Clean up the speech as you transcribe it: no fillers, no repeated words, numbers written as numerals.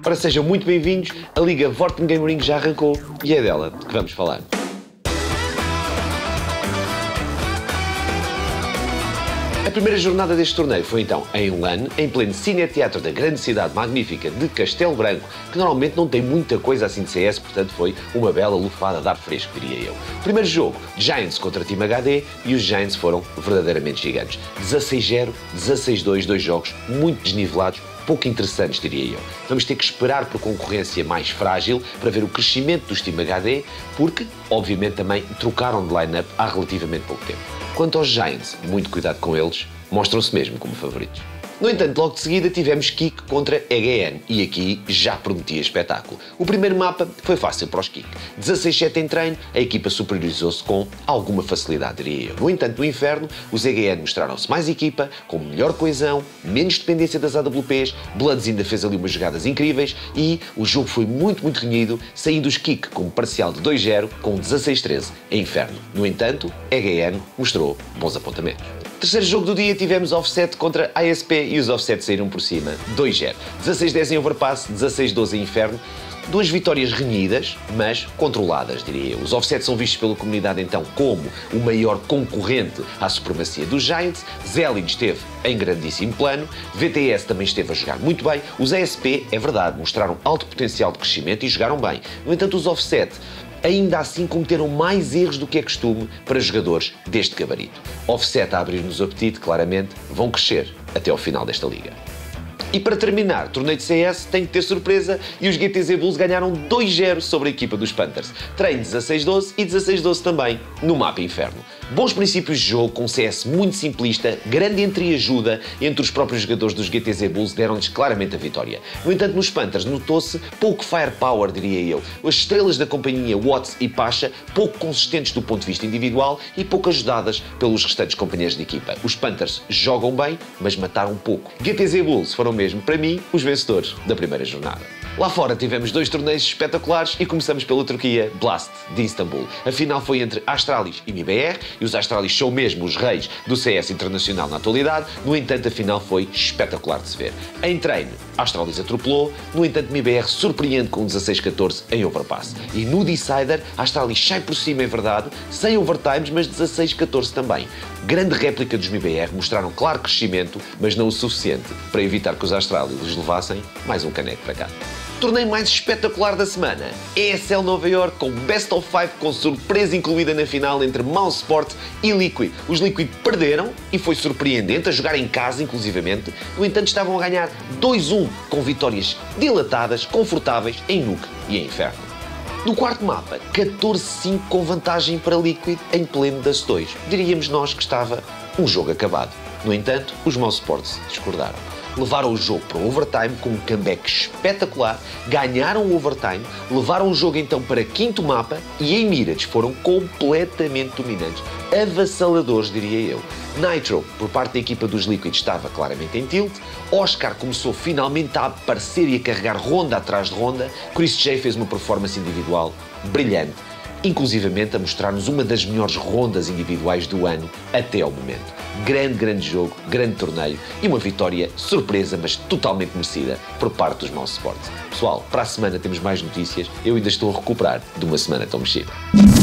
Ora, sejam muito bem-vindos, a Liga Vorten Game Ring já arrancou e é dela que vamos falar. A primeira jornada deste torneio foi então em LAN, em pleno cineteatro da grande cidade magnífica de Castelo Branco, que normalmente não tem muita coisa assim de CS, portanto foi uma bela lufada de ar fresco, diria eu. Primeiro jogo, Giants contra Team HD, e os Giants foram verdadeiramente gigantes. 16-0, 16-2, dois jogos muito desnivelados, pouco interessantes, diria eu. Vamos ter que esperar por concorrência mais frágil para ver o crescimento dos Team HD, porque, obviamente, também trocaram de line-up há relativamente pouco tempo. Quanto aos Giants, muito cuidado com eles, mostram-se mesmo como favoritos. No entanto, logo de seguida tivemos Kick contra EGN e aqui já prometia espetáculo. O primeiro mapa foi fácil para os Kick. 16-7 em treino, a equipa superiorizou-se com alguma facilidade, diria eu. No entanto, no inferno, os EGN mostraram-se mais equipa, com melhor coesão, menos dependência das AWPs, Bloods ainda fez ali umas jogadas incríveis e o jogo foi muito renhido, saindo os Kick com um parcial de 2-0 com 16-13 em inferno. No entanto, EGN mostrou bons apontamentos. Terceiro jogo do dia tivemos Offset contra ASP e os Offset saíram por cima, 2-0. 16-10 em Overpass, 16-12 em Inferno. Duas vitórias renhidas, mas controladas, diria eu. Os Offset são vistos pela comunidade então como o maior concorrente à supremacia dos Giants. Zellin esteve em grandíssimo plano, VTS também esteve a jogar muito bem. Os ASP, é verdade, mostraram alto potencial de crescimento e jogaram bem. No entanto, os Offset ainda assim cometeram mais erros do que é costume para jogadores deste gabarito. Offset a abrir-nos o apetite, claramente, vão crescer até ao final desta liga. E para terminar, torneio de CS tem que ter surpresa e os GTZ Bulls ganharam 2-0 sobre a equipa dos Panthers. Treino 16-12 e 16-12 também no mapa Inferno. Bons princípios de jogo, com CS muito simplista, grande entreajuda entre os próprios jogadores dos GTZ Bulls deram-lhes claramente a vitória. No entanto, nos Panthers notou-se pouco firepower, diria eu. As estrelas da companhia, Watts e Pacha, pouco consistentes do ponto de vista individual e pouco ajudadas pelos restantes companheiros de equipa. Os Panthers jogam bem, mas mataram pouco. GTZ Bulls foram mesmo, para mim, os vencedores da primeira jornada. Lá fora tivemos dois torneios espetaculares e começamos pela Turquia, Blast, de Istambul. A final foi entre Astralis e MIBR, e os Astralis são mesmo os reis do CS internacional na atualidade. No entanto, a final foi espetacular de se ver. Em treino, Astralis atropelou, no entanto, MIBR surpreende com 16-14 em Overpass. E no Decider, Astralis sai por cima, é verdade, sem overtimes, mas 16-14 também. Grande réplica dos MIBR, mostraram claro crescimento, mas não o suficiente para evitar que os Astralis lhes levassem mais um caneco para cá. Torneio mais espetacular da semana, ESL Nova York com Best of 5 com surpresa incluída na final entre Mousesport e Liquid. Os Liquid perderam e foi surpreendente, a jogar em casa inclusivamente, no entanto estavam a ganhar 2-1 com vitórias dilatadas, confortáveis em Nuke e em Inferno. No quarto mapa, 14-5 com vantagem para Liquid em pleno das 2. Diríamos nós que estava um jogo acabado. No entanto, os Mousesports discordaram. Levaram o jogo para o overtime com um comeback espetacular, ganharam o overtime, levaram o jogo então para quinto mapa e em Mirage foram completamente dominantes, avassaladores, diria eu. Nitro, por parte da equipa dos Liquid, estava claramente em tilt, Oscar começou finalmente a aparecer e a carregar ronda atrás de ronda, Chris J fez uma performance individual brilhante, inclusivamente a mostrar-nos uma das melhores rondas individuais do ano até ao momento. Grande jogo, grande torneio e uma vitória surpresa, mas totalmente merecida por parte dos Mousesport. Pessoal, para a semana temos mais notícias, eu ainda estou a recuperar de uma semana tão mexida.